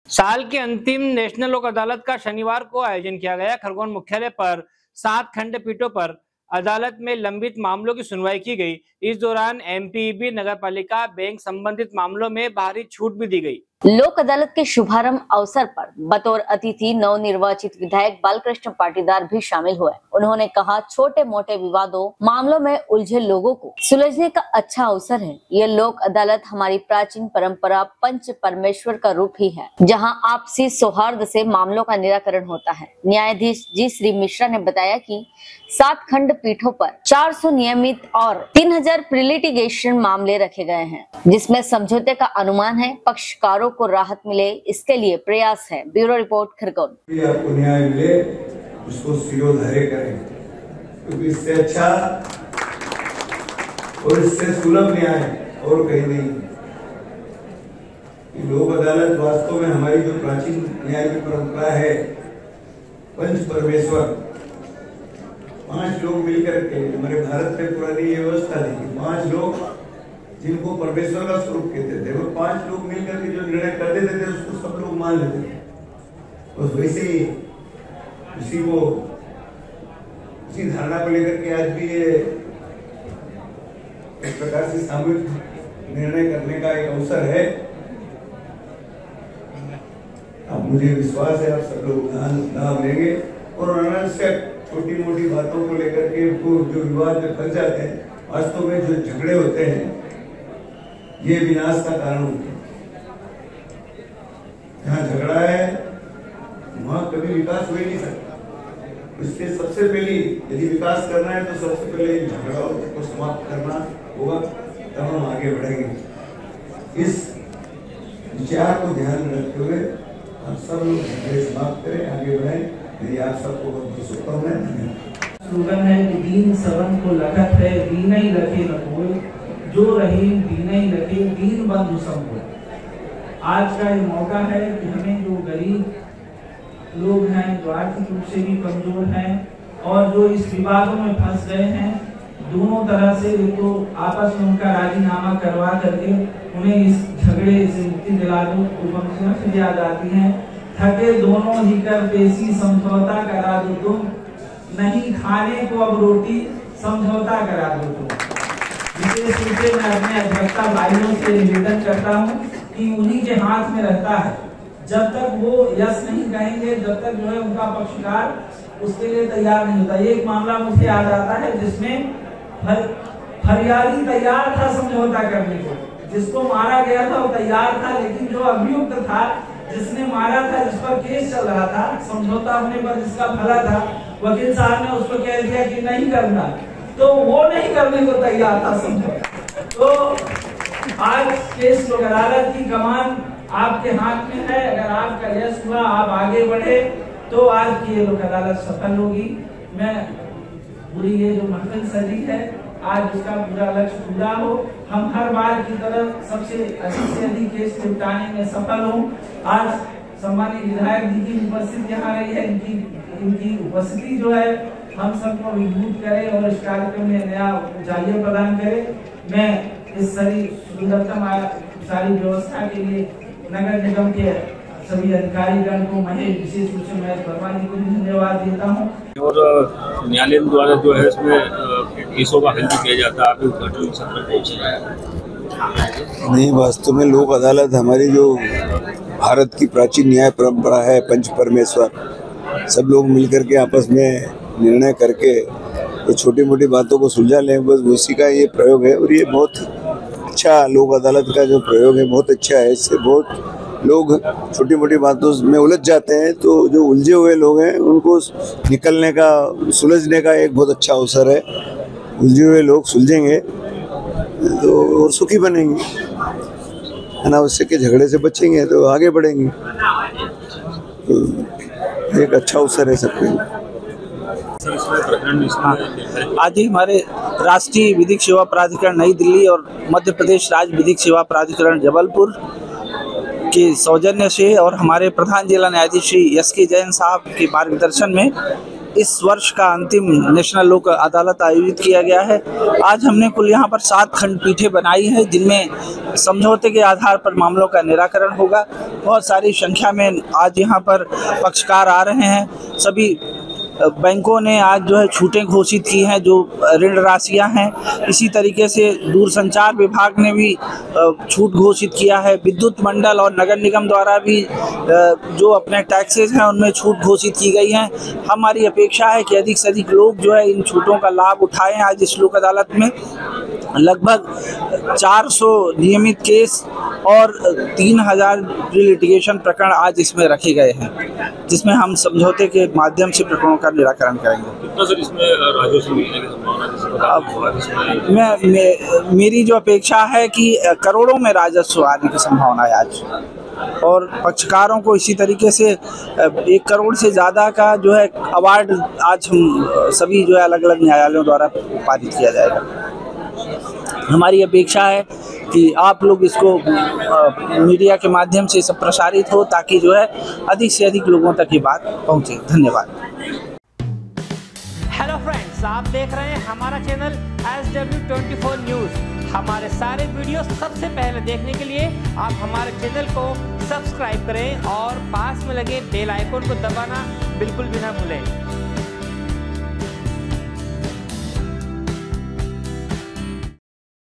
साल की अंतिम नेशनल लोक अदालत का शनिवार को आयोजन किया गया। खरगोन मुख्यालय पर 7 खंडपीठों पर अदालत में लंबित मामलों की सुनवाई की गई। इस दौरान एमपीईबी, नगरपालिका, बैंक संबंधित मामलों में भारी छूट भी दी गई। लोक अदालत के शुभारंभ अवसर पर बतौर अतिथि नवनिर्वाचित विधायक बालकृष्ण पाटीदार भी शामिल हुए। उन्होंने कहा, छोटे मोटे विवादों मामलों में उलझे लोगों को सुलझने का अच्छा अवसर है। ये लोक अदालत हमारी प्राचीन परंपरा पंच परमेश्वर का रूप ही है, जहां आपसी सौहार्द से मामलों का निराकरण होता है। न्यायाधीश जी श्री मिश्रा ने बताया कि 7 खंडपीठों पर 400 नियमित और 3000 प्रीलिटिगेशन मामले रखे गए हैं, जिसमें समझौते का अनुमान है। पक्षकारों को राहत मिले, इसके लिए प्रयास है। Bureau report, Khargone. आपको न्याय मिले, उसको सिरोधार्य करें, क्योंकि इससे अच्छा और इससे सुलभ न्याय और कहीं नहीं। लोक अदालत वास्तव में हमारी जो प्राचीन न्याय की परंपरा है, पंच परमेश्वर, 5 लोग मिलकर के, हमारे भारत में पुरानी ये व्यवस्था थी, 5 लोग जिनको परमेश्वर का स्वरूप कहते थे, वो 5 लोग मिलकर के जो निर्णय कर देते थे उसको सब लोग मान लेते थे। और वैसे ही उसी धारणा को लेकर के आज भी ये एक प्रकार से सामूहिक निर्णय करने का एक अवसर है। अब मुझे विश्वास है आप सब लोग लाभ लेंगे और अनावश्यक छोटी मोटी बातों को लेकर के जो विवाद में फंस जाते हैं, वास्तव में जो झगड़े होते हैं ये विनाश का कारण होते हैं। जहाँ झगड़ा है वहां कभी विकास हो ही नहीं सकता। इसलिए सबसे पहले यदि विकास करना है तो सबसे पहले झगड़ा को समाप्त करना होगा, तब हम आगे बढ़ेंगे। इस विचार को ध्यान में रखते हुए आप सब लोग झगड़े समाप्त करें, आगे बढ़ें। यदि आप सबको बहुत शुभकामनाएं। स्लोगन है कि दीन सबन को लखत है, दीन ही रखे न कोई, जो रहीम दीन ही रखे, दीन बंधु सब को। आज का ये मौका है कि हमें जो गरीब लोग हैं, जो आर्थिक रूप से भी कमजोर हैं और जो इस विवादों में फंस गए हैं, दोनों तरह से तो आपस में उनका राजीनामा करवा करके उन्हें इस झगड़े से मुक्ति दिला दो। उपनिषद से याद आती है, थके दोनों ही कर पेशी समझौता करा दो तुम, नहीं खाने को अब रोटी समझौता करा दो तुम। विशेष रूप से मैं अपने अध्यक्षता भाइयों से निवेदन करता हूँ कि उन्हीं के हाथ में रहता है। जब तक वो यस नहीं कहेंगे, जब तक जो है उनका पक्षकार उसके लिए तैयार नहीं होता। ये एक मामला मुझे याद आता है जिसमें फरियादी तैयार था समझौता करने को, जिसको मारा गया था वो तैयार था, लेकिन जो अभियुक्त था, जिसने मारा था, जिस पर केस चल रहा था, समझौता होने पर जिसका फला था, वकील साहब ने उसको कह दिया कि नहीं करना, तो वो नहीं करने को तैयार था समझौता। तो आज केस लोक अदालत की कमान आपके हाथ में है। अगर आपका यश हुआ, आप आगे बढ़े, तो आज की ये लोक अदालत सफल होगी। मैं पूरी ये जो महफिल सजी है, आज उसका पूरा लक्ष्य पूरा हो, हम हर बार की तरह सबसे अधिक से अधिक केस निपटाने में सफल हो। आज सम्मानित विधायक जी की उपस्थिति यहाँ रही है, इनकी उपस्थिति जो है हम सबको विभूत करे और इस कार्यक्रम में नया ऊंचाइयां प्रदान करे। मैं इस सारी व्यवस्था के लिए नगर निगम के सभी अधिकारीगण को, महेश विशेष रूप से महेश वर्मा जी को भी धन्यवाद देता हूँ। और न्यायालय द्वारा जो है इसमें केसों का हल भी किया जाता है। आपके उद्घाटन सत्र पहुँचे नहीं, वास्तव में लोक अदालत हमारी जो भारत की प्राचीन न्याय परंपरा है, पंच परमेश्वर, सब लोग मिलकर के आपस में निर्णय करके तो छोटी मोटी बातों को सुलझा लें, बस उसी का ये प्रयोग है। और ये बहुत अच्छा लोक अदालत का जो प्रयोग है बहुत अच्छा है। इससे बहुत लोग छोटी मोटी बातों में उलझ जाते हैं, तो जो उलझे हुए लोग हैं उनको निकलने का, सुलझने का एक बहुत अच्छा अवसर है। उलझे हुए लोग सुलझेंगे तो और सुखी बनेंगे, अनावश्यक के झगड़े से बचेंगे तो आगे बढ़ेंगे। तो एक अच्छा अवसर है सबके। आज ही हमारे राष्ट्रीय विधिक सेवा प्राधिकरण नई दिल्ली और मध्य प्रदेश राज्य विधिक सेवा प्राधिकरण जबलपुर के सौजन्य से और हमारे प्रधान जिला न्यायाधीश श्री एस के जैन साहब के मार्गदर्शन में इस वर्ष का अंतिम नेशनल लोक अदालत आयोजित किया गया है। आज हमने कुल यहाँ पर 7 खंडपीठें बनाई है, जिनमें समझौते के आधार पर मामलों का निराकरण होगा। बहुत सारी संख्या में आज यहाँ पर पक्षकार आ रहे हैं। सभी बैंकों ने आज जो है छूटें घोषित की हैं, जो ऋण राशियां हैं। इसी तरीके से दूरसंचार विभाग ने भी छूट घोषित किया है। विद्युत मंडल और नगर निगम द्वारा भी जो अपने टैक्सेस हैं उनमें छूट घोषित की गई हैं। हमारी अपेक्षा है कि अधिक से अधिक लोग जो है इन छूटों का लाभ उठाएं। आज इस लोक अदालत में लगभग 400 नियमित केस और 3000 लिटिगेशन प्रकरण आज इसमें रखे गए हैं, जिसमें हम समझौते के माध्यम से प्रकरणों का निराकरण करेंगे। कितना सर इसमें राजस्व मिलने की संभावना है? मेरी जो अपेक्षा है कि करोड़ों में राजस्व आने की संभावना है आज, और पक्षकारों को इसी तरीके से 1 करोड़ से ज़्यादा का जो है अवार्ड आज हम सभी जो है अलग अलग न्यायालयों द्वारा पारित किया जाएगा। हमारी अपेक्षा है कि आप लोग इसको मीडिया के माध्यम से सब प्रसारित हो, ताकि जो है अधिक से अधिक लोगों तक ये बात पहुंचे। धन्यवाद। हेलो फ्रेंड्स, आप देख रहे हैं हमारा चैनल SW24 न्यूज़। हमारे सारे वीडियो सबसे पहले देखने के लिए आप हमारे चैनल को सब्सक्राइब करें और पास में लगे बेल आइकन को दबाना बिल्कुल भी ना भूलें।